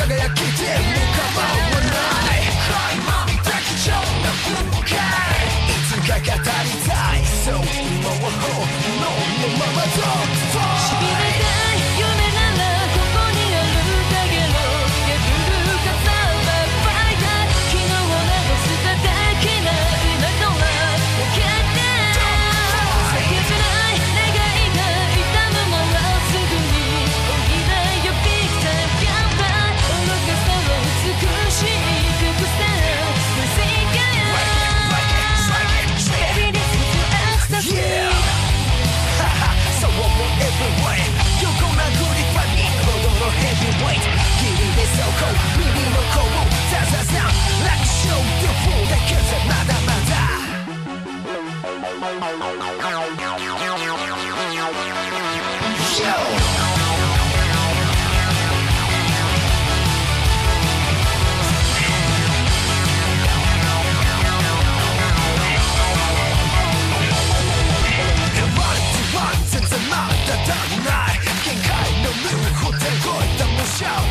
輝きても構わない適当な風景いつか語りたいそう今は本能のままとしびれたい夢ならここにあるだけの破る傘ばっかりだ昨日を流すただけな今とは分けて叫べない願いが痛むならすぐにおいでよビッグタイムやばい愚かさは美しいビッグスター Yeah! So what will everywhere 横殴りパニックほどのヘビーウェイト君でそこ耳のこうザザザ楽勝でフォーだけじゃまだまだ Yo!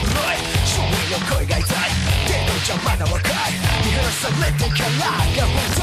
声が痛い手の邪魔な若い見放されてからが本当